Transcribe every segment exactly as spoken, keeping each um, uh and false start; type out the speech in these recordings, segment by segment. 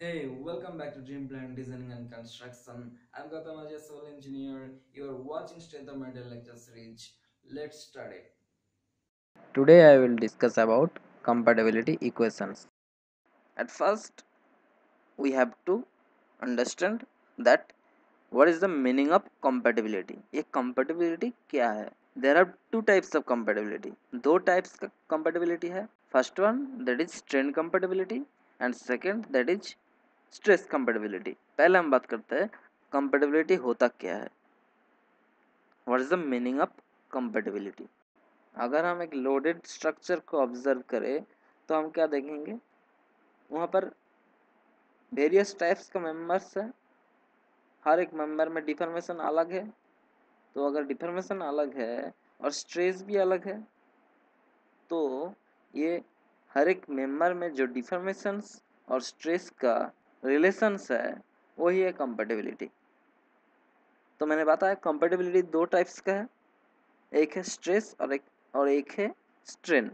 Hey, welcome back to Dream Plan Designing and Construction. I'm Gautam Ajay, civil engineer. You are watching Strength of Metal lecture series. Let's start it. Today I will discuss about compatibility equations. At first, we have to understand that what is the meaning of compatibility. ये compatibility क्या है? There are two types of compatibility. दो types का compatibility है. First one that is strain compatibility and second that is stress compatibility. पहले हम बात करते हैं compatibility होता क्या है. What is the meaning of compatibility? अगर हम एक लोडेड स्ट्रक्चर को ऑब्जर्व करें तो हम क्या देखेंगे, वहाँ पर वेरियस टाइप्स का मेंबर्स है, हर एक मेंबर में डिफॉर्मेशन अलग है। तो अगर डिफॉर्मेशन अलग है और स्ट्रेस भी अलग है तो ये हर एक मेंबर में जो डिफॉर्मेशंस और स्ट्रेस का रिलेशंस है वही है कंपैटिबिलिटी। तो मैंने बताया कंपैटिबिलिटी दो टाइप्स का है, एक है स्ट्रेस और एक और एक है स्ट्रेन।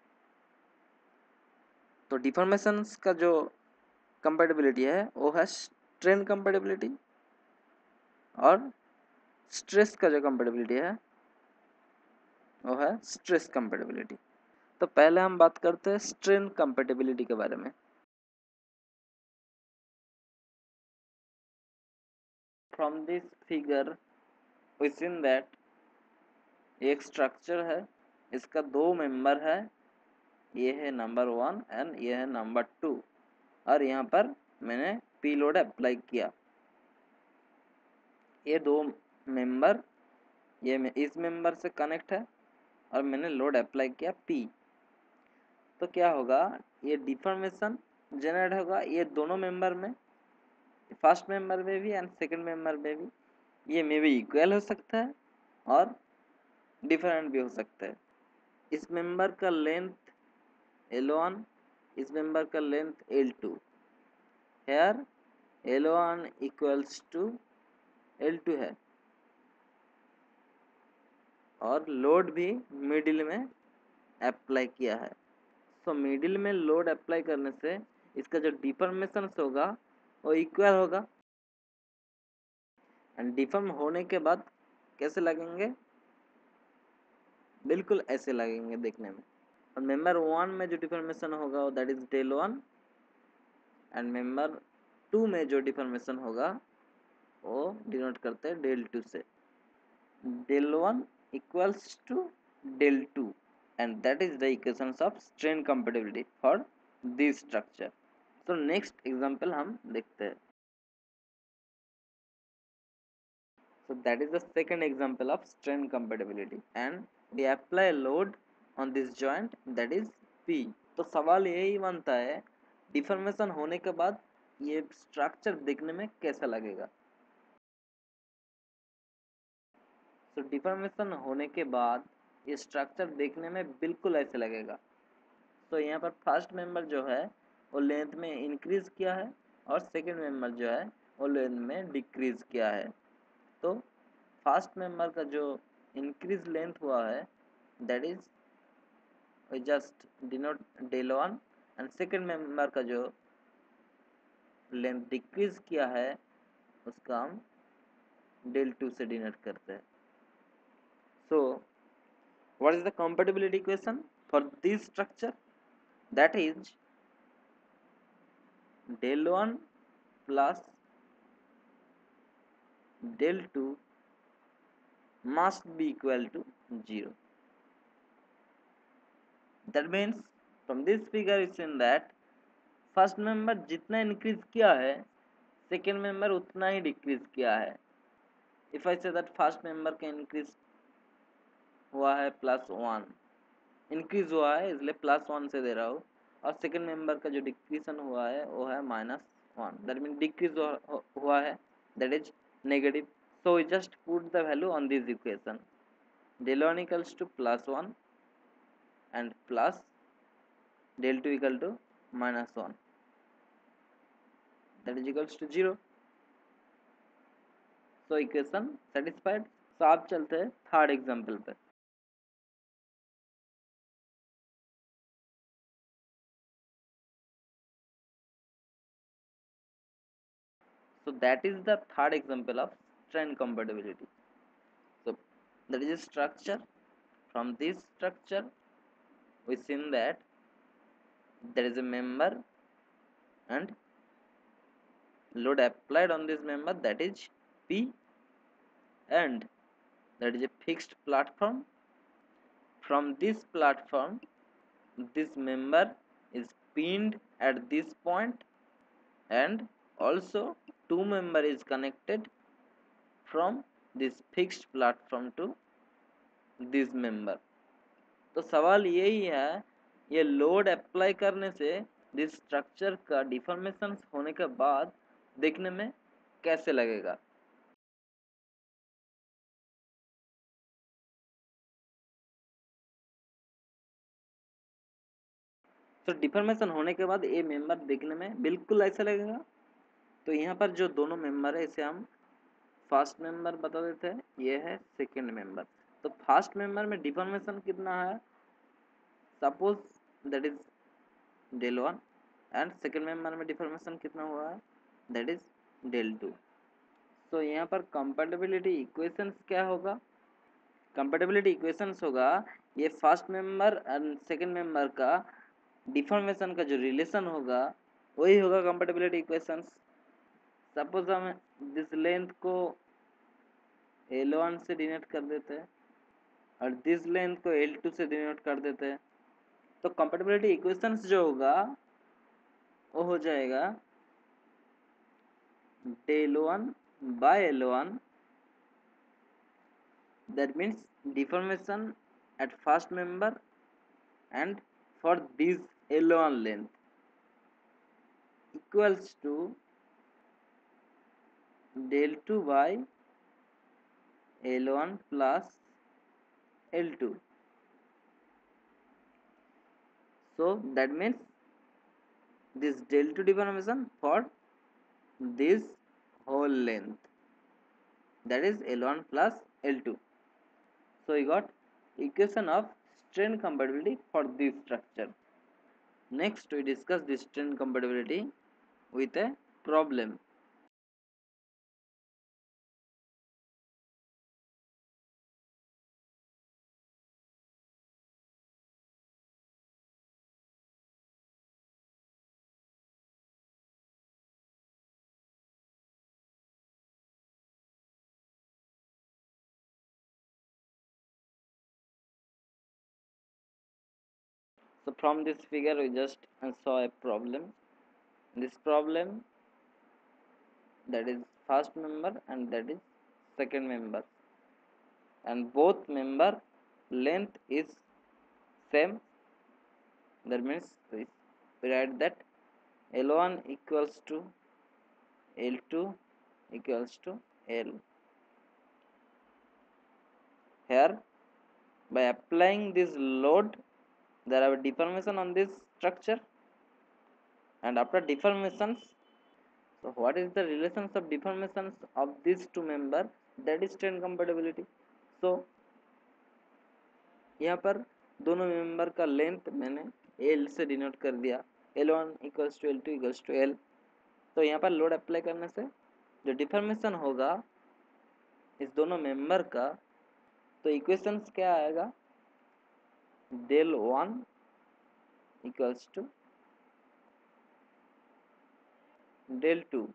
तो डिफॉर्मेशंस का जो कंपैटिबिलिटी है वो है स्ट्रेन कंपैटिबिलिटी और स्ट्रेस का जो कंपैटिबिलिटी है वो है स्ट्रेस कंपैटिबिलिटी। तो पहले हम बात करते हैं स्ट्रेन कंपैटिबिलिटी के बारे में। From this figure we seen that एक स्ट्रक्चर है, इसका दो मेंबर है, ये है नंबर वन एंड ये है नंबर टू, और यहाँ पर मैंने पी लोड अप्लाई किया। ये दो मेंबर ये में इस मेंबर से कनेक्ट है और मैंने लोड अप्लाई किया पी। तो क्या होगा, ये डिफॉर्मेशन जनरेट होगा ये दोनों मेंबर में, फर्स्ट मेंबर में भी एंड सेकंड मेंबर में भी। ये मे भी इक्वल हो सकता है और डिफरेंट भी हो सकता है। इस मेंबर का लेंथ एल वन, इस मेंबर का length L two. Here L one equals to L two है और लोड भी मिडिल में अप्लाई किया है। तो मिडिल में लोड अप्लाई करने से इसका जो डिफॉर्मेशन होगा वो इक्वल होगा, एंड डिफॉर्म होने के बाद कैसे लगेंगे, बिल्कुल ऐसे लगेंगे देखने में। और मेंबर वन में जो डिफॉर्मेशन होगा वो that is del one, and member two में जो डिफॉर्मेशन होगा वो डिनोट करते हैं डेल टू से। Del one equals to del two, and that is the equations of strain compatibility for this structure. So next example हम देखते हैं। So that is the second example of strain compatibility and we apply load on this joint that is P. तो सवाल यही बनता है deformation होने के बाद ये स्ट्रक्चर दिखने में कैसा लगेगा। तो डिफॉर्मेशन होने के बाद ये स्ट्रक्चर देखने में बिल्कुल ऐसे लगेगा। तो यहाँ पर फर्स्ट मेंबर जो है वो लेंथ में इंक्रीज किया है और सेकंड मेंबर जो है वो लेंथ में डिक्रीज किया है। तो फर्स्ट मेंबर का जो इंक्रीज लेंथ हुआ है that is just denote del one, and second member का जो लेंथ डिक्रीज किया है उसका हम डेल टू से डिनोट करते हैं। So what is the compatibility equation for this structure, that is del one plus del two must be equal to zero. That means from this figure it's in that first member जितना increase किया है second member उतना ही decrease किया है। If I say that first member का increase हुआ है plus one, increase हुआ है इसलिए प्लस वन से दे रहा हूँ, और सेकेंड मेंबर का जो डिक्रीजन हुआ है वो है minus one, that mean decrease हुआ है that is negative. So we just put the value on this equation. Del one equals to plus one and plus del two equal to minus one, that is equals to zero. So equation satisfied. So आप चलते हैं third example पे। So that is the third example of strain compatibility. So that is a structure. From this structure we seen that there is a member and load applied on this member, that is P, and that is a fixed platform. From this platform this member is pinned at this point, and also two member is connected from this fixed platform to this member. तो सवाल यही है, ये load apply करने से this structure का deformation होने के बाद देखने में कैसे लगेगा. तो डिफॉर्मेशन होने के बाद ये मेंबर देखने में बिल्कुल ऐसा लगेगा. तो यहाँ पर जो दोनों मेंबर है इसे हम फर्स्ट मेंबर बता देते हैं, ये है सेकंड मेंबर. तो फर्स्ट मेंबर में डिफॉर्मेशन कितना है, suppose that is del one, and second member में डिफॉर्मेशन कितना हुआ है, दैट इज डेल टू. तो यहाँ पर कंपैटिबिलिटी इक्वेशंस क्या होगा, कंपैटिबिलिटी इक्वेशंस होगा ये first member and second member का डिफॉर्मेशन का जो रिलेशन होगा वही होगा कंपैटिबिलिटी इक्वेशंस. सपोज हम दिस लेंथ को एल वन से डिनोट कर देते हैं और दिस लेंथ को एल टू से डिनोट कर देते हैं. तो कंपैटिबिलिटी इक्वेशंस जो होगा वो हो जाएगा del one by L one, that means deformation at first member and for this L one length equals to del two by L one plus L two. So that means this del two deformation for this whole length, that is L one plus L two. So we got equation of strain compatibility for this structure. Next we discuss this strain compatibility with a problem. So from this figure we just saw a problem. This problem, that is first member and that is second member, and both member length is same. That means we write that L one equals to L two equals to L. Here by applying this load there are deformation on this structure, and after deformations, so what is the relations of deformations of these two member, that is strain compatibility. So यहाँ पर दोनों member का length मैंने L से denote कर दिया, L one equals to L two equals to L. तो यहाँ पर लोड अप्लाई करने से जो डिफॉर्मेशन होगा इस दोनों मेंबर का, तो इक्वेशंस क्या आएगा, del one equals to del two.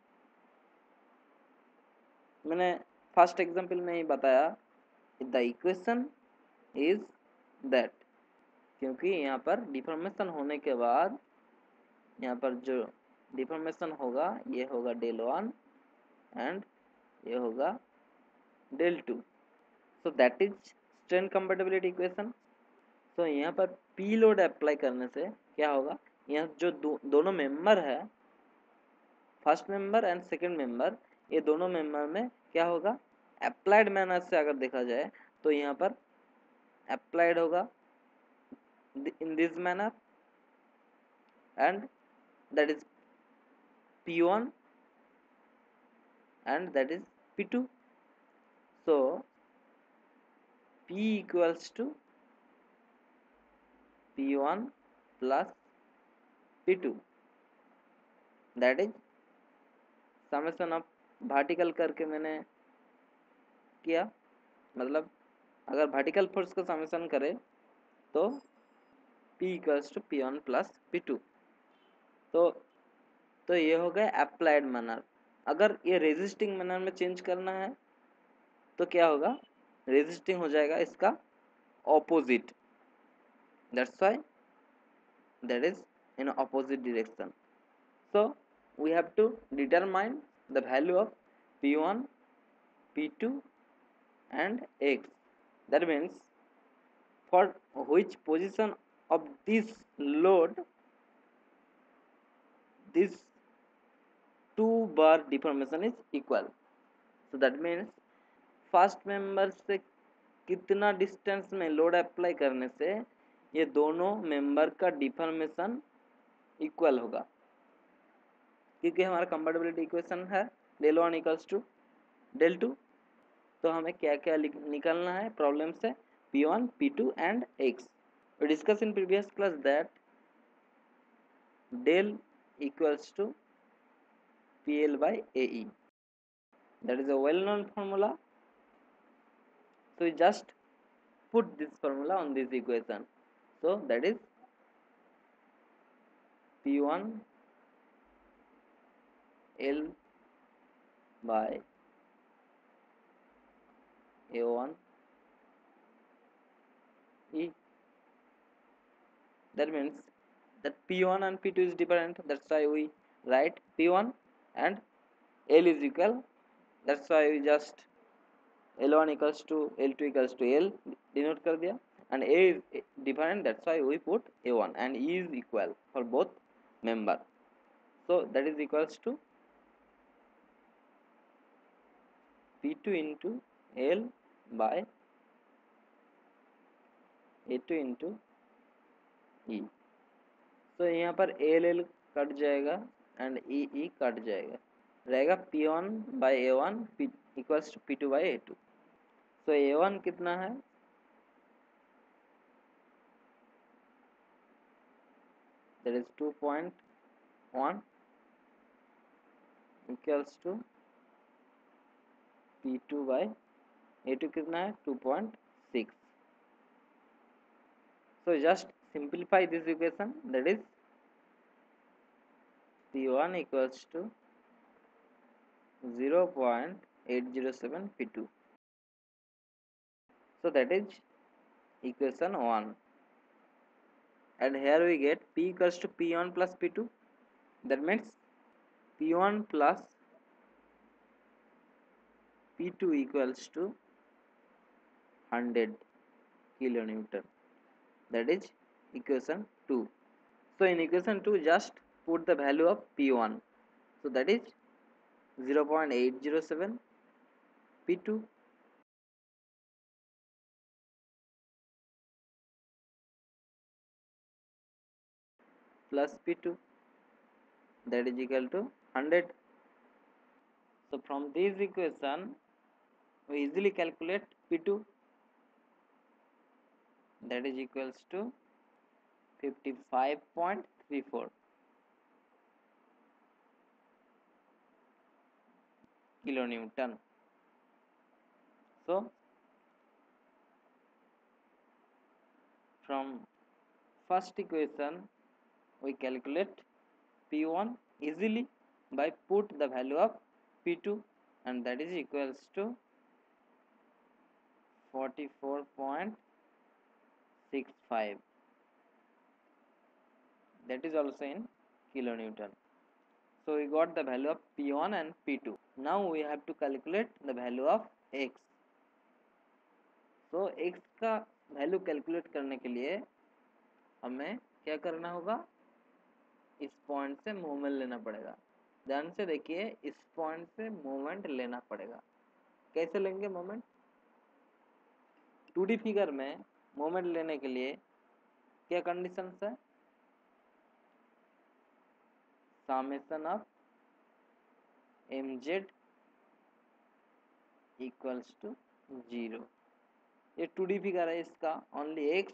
मैंने फर्स्ट एग्जांपल में ही बताया द इक्वेशन इज दैट, क्योंकि यहाँ पर डिफॉर्मेशन होने के बाद यहाँ पर जो डिफॉर्मेशन होगा ये होगा डेल वन एंड ये होगा del two. So that is strain compatibility equation. So यहाँ पर पी लोड अप्लाई करने से क्या होगा, यहाँ जो दो, दोनों मेंबर है first member and second member, ये दोनों मेंबर में क्या होगा, अप्लाइड मैनर से अगर देखा जाए तो यहाँ पर अप्लाइड होगा in this manner, and that is P one and that is P two. So P equals to P one plus P two, that is summation of vertical करके मैंने किया, मतलब अगर वर्टिकल फोर्स का समेशन करें तो P equals to P one plus P two. तो तो ये हो गया अप्लाइड मैनर। अगर ये रेजिस्टिंग मैनर में चेंज करना है तो क्या होगा, रेजिस्टिंग हो जाएगा इसका opposite, that's why that is in opposite direction. So we have to determine the value of P one, P two and X. That means for which position of this load this two bar deformation is equal. So that means first member से कितना distance में load apply करने से ये दोनों member का deformation equal होगा, क्योंकि हमारा कंपैटिबिलिटी इक्वेशन है del one equals to del two. तो हमें क्या क्या निकालना है प्रॉब्लम से, P one, P two and X. We discussed in previous class that del equals to P L by A E. That is a well-known formula. So we just put this formula on this equation. So that is P one L by A one E. That means that P one and P two is different. That's why we write P one and L is equal. That's why we just L one equals to L two equals to L denote कर दिया, and A is different. That's why we put A one, and E is equal for both member. So that is equals to P two into L by A two into E. So यहाँ पर L L cut जाएगा and E E cut जाएगा, रहेगा P one by A one P equals to P two by A two. So A one कितना है, that is two point one equals to P two by A two कितना है two point six. So just simplify this equation, that is P one equals to zero point eight zero seven P two. So that is equation one. And here we get P equals to P one plus P two. That means P one plus P two equals to one hundred kilonewton. That is equation two. So in equation two just put the value of P one. So that is zero point eight zero seven P two plus P two, that is equal to one hundred. So from this equation we easily calculate P two, that is equals to fifty-five point three four kilonewton. So from first equation we calculate P one easily by put the value of P two, and that is equals to forty-four point six five, that is also in kilonewton. So we got the value of P one and P two. Now we have to calculate the value of X. So X का value calculate करने के लिए हमें क्या करना होगा, इस point से मूवमेंट लेना पड़ेगा। ध्यान से देखिए, इस पॉइंट से मूवमेंट लेना पड़ेगा। कैसे लेंगे मूवमेंट, टू डी फिगर में मूवमेंट लेने के लिए क्या कंडीशन है, summation of M Z equals to zero. ये टू डी फिगर है, इसका ओनली एक्स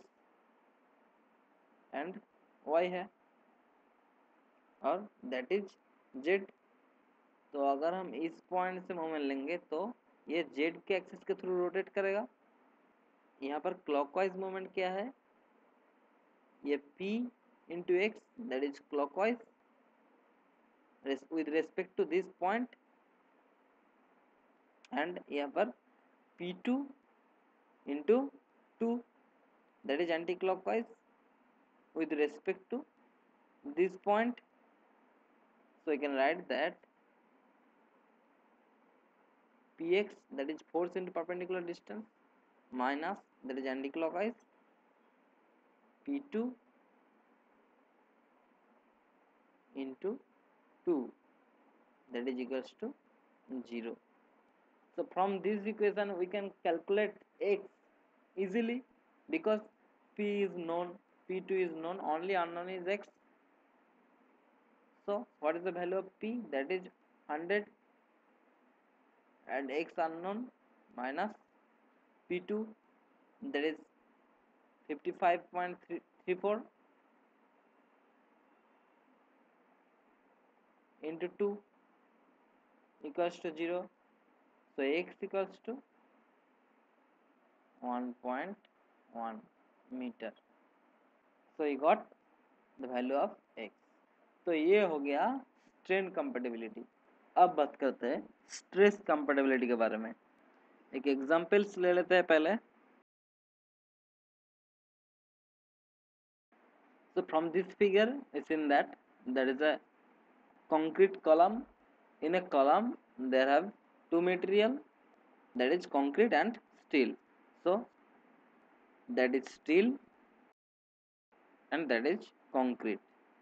एंड वाई है और दैट इज जेड। तो अगर हम इस पॉइंट से मोमेंट लेंगे तो ये जेड के एक्सिस के थ्रू रोटेट करेगा। यहाँ पर क्लॉकवाइज मोमेंट क्या है, ये p into X that is clockwise with respect to this point, and यहाँ पर p two into two that is anti-clockwise with respect to this point. So you can write that px that is force into perpendicular distance minus that is anti-clockwise p two into two that is equals to zero. So from this equation we can calculate x easily because p is known, p two is known, only unknown is x. So what is the value of p? That is one hundred and x unknown minus p two that is fifty-five point three four into two equals to zero. So x equals to one point one meter. So you got the value of x. तो ये हो गया strain compatibility. अब बात करते हैं stress compatibility के बारे में। एक एग्जांपल्स ले लेते हैं पहले। So from this figure it's in that there is a concrete column. In a column there have two material, that is concrete and steel. So that is steel and that is concrete.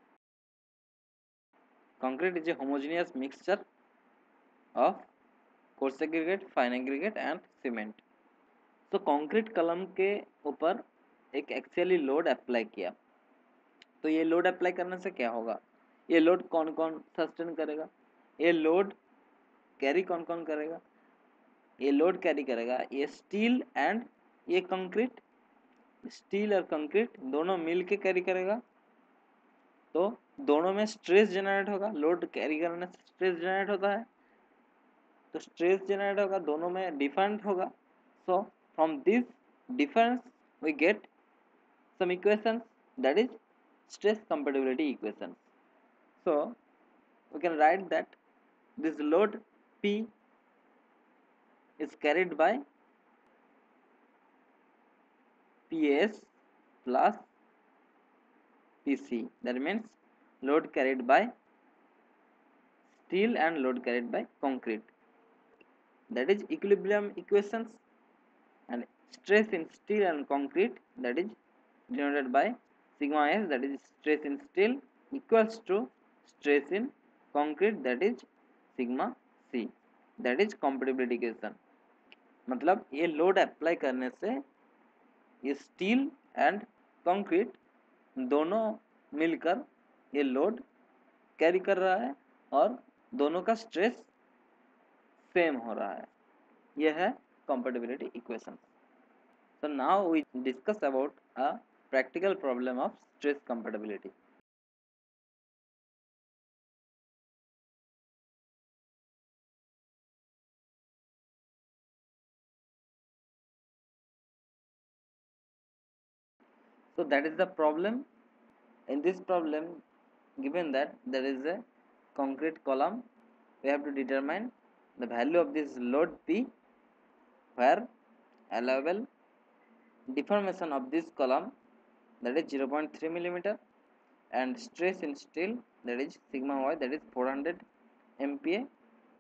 Concrete is a homogeneous mixture of coarse aggregate, fine aggregate and cement. So concrete column के ऊपर एक axially load apply किया, तो ये load apply करने से क्या होगा, ये लोड कौन कौन सस्टेन करेगा, ये लोड कैरी कौन कौन करेगा, ये लोड कैरी करेगा ये स्टील एंड ये कंक्रीट, स्टील और कंक्रीट दोनों मिल के कैरी करेगा। तो दोनों में स्ट्रेस जनरेट होगा, लोड कैरी करने से स्ट्रेस जनरेट होता है, तो स्ट्रेस जनरेट होगा, दोनों में डिफरेंट होगा। So from this difference we get some equations that is stress compatibility equations. So we can write that this load P is carried by Ps plus Pc. That means load carried by steel and load carried by concrete. That is equilibrium equations, and stress in steel and concrete that is denoted by sigma s, that is stress in steel equals to stress in concrete that is sigma c, that is compatibility equation. मतलब ये load apply करने से ये steel and concrete दोनों मिलकर ये load carry कर रहा है और दोनों का स्ट्रेस सेम हो रहा है। यह है compatibility equation. So now we discuss about a practical problem of stress compatibility. So that is the problem. In this problem, given that there is a concrete column, we have to determine the value of this load P, where allowable deformation of this column that is zero point three millimeter, and stress in steel that is sigma y, that is four hundred M P A,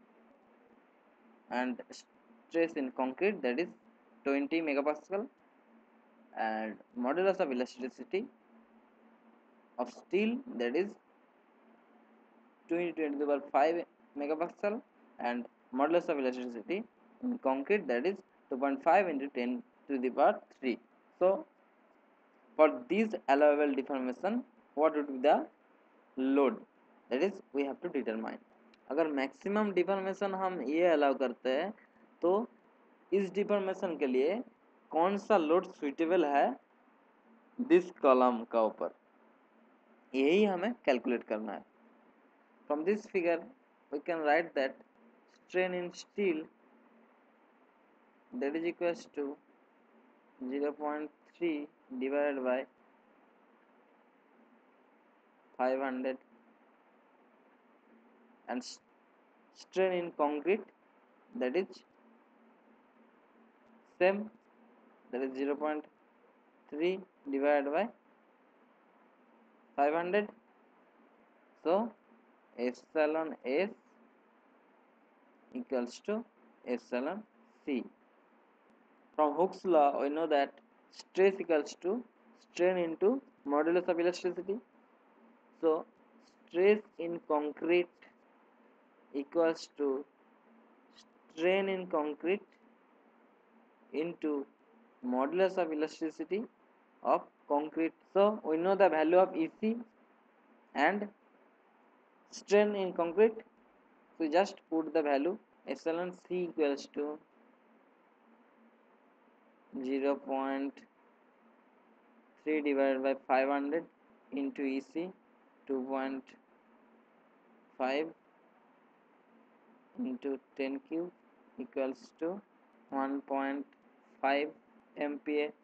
and stress in concrete that is twenty megapascal, and modulus of elasticity of steel that is two into ten to the power five megapascal, and modulus of elasticity in concrete that is two point five into ten to the power three. So for this allowable deformation, what would be the load, that is we have to determine. अगर maximum deformation हम ये allow करते हैं तो इस deformation के लिए कौन सा लोड सुइटेबल है दिस कॉलम का ऊपर, यही हमें कैलकुलेट करना है। From this figure we can write that strain in steel, that is equals to zero point three divided by five hundred, and strain in concrete, that is same, that is zero point three divided by five hundred. So epsilon S equals to epsilon C. From Hooke's law, we know that stress equals to strain into modulus of elasticity. So stress in concrete equals to strain in concrete into modulus of elasticity of concrete. So we know the value of E C and strain in concrete. So just put the value epsilon C equals to zero point three divided by five hundred into E C two point five into ten cube equals to one point five M P A,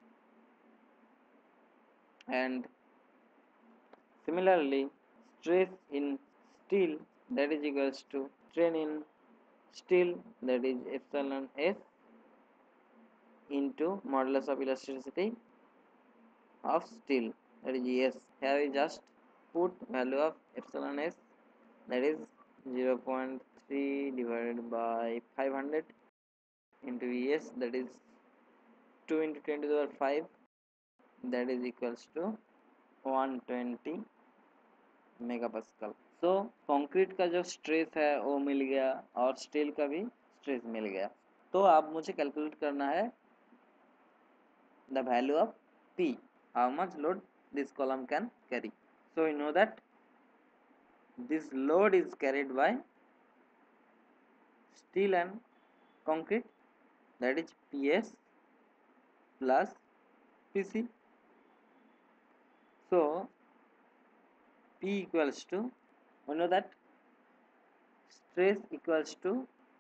and similarly stress in steel, that is equals to strain in steel, that is epsilon S into modulus of elasticity of steel, that is E S. Here we just put value of epsilon S, that is zero point three divided by five hundred into E S, that is two into ten to the power five, that is equals to one twenty megapascal. So concrete का जो stress है वो मिल गया और steel का भी stress मिल गया. तो अब मुझे कैलकुलेट करना है the value of P, how much load this column can carry. So we know that this load is carried by steel and concrete, that is P S plus P C. So P equals to, we know that stress equals to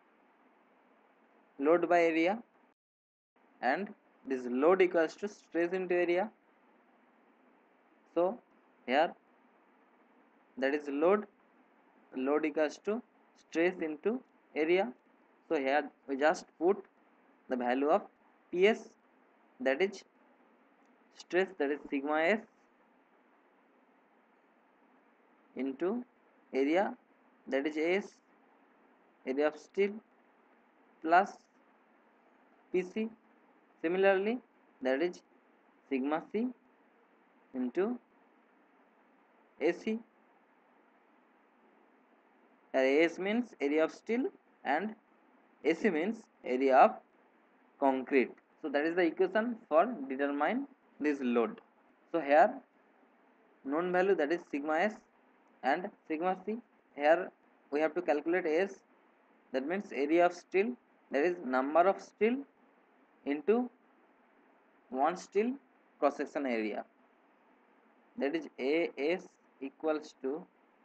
load by area, and this load equals to stress into area. So here that is load, load equals to stress into area. So here we just put the value of P S, that is stress, that is sigma S into area, that is S, area of steel, plus P C. Similarly, that is sigma C into A C. A S means area of steel and A C means area of concrete. So that is the equation for determine this load. So here known value, that is sigma S and sigma C. Here we have to calculate S, that means area of steel, that is number of steel into one steel cross section area, that is A S equals to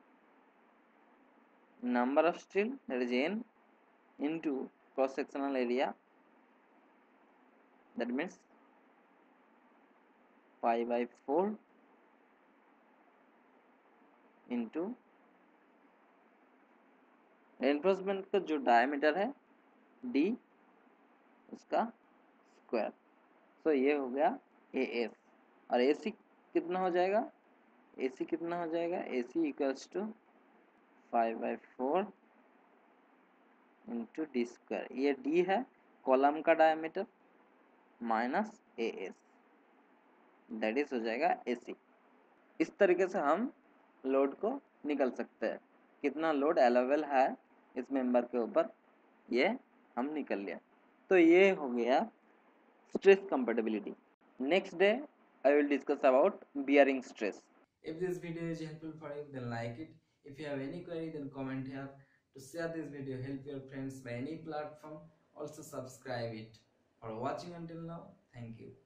number of steel, that is N, into cross sectional area, that means pi by four into reinforcement का जो diameter है D, उसका square. सो so ये हो गया A S, और ए सी कितना हो जाएगा, ए सी कितना हो जाएगा, A C equals to five by four into D square. ये डी है कॉलम का diameter minus A S, that is हो जाएगा ए सी. इस तरीके से हम लोड को निकल सकते हैं, कितना लोड अवेलेबल है इस मेंबर के ऊपर, ये हम निकल लिया. तो ये हो गया stress compatibility. Next day I will discuss about bearing stress. If this video is helpful for you, then like it. If you have any query, then comment here. To share this video, help your friends by any platform. Also subscribe it. For watching until now, thank you.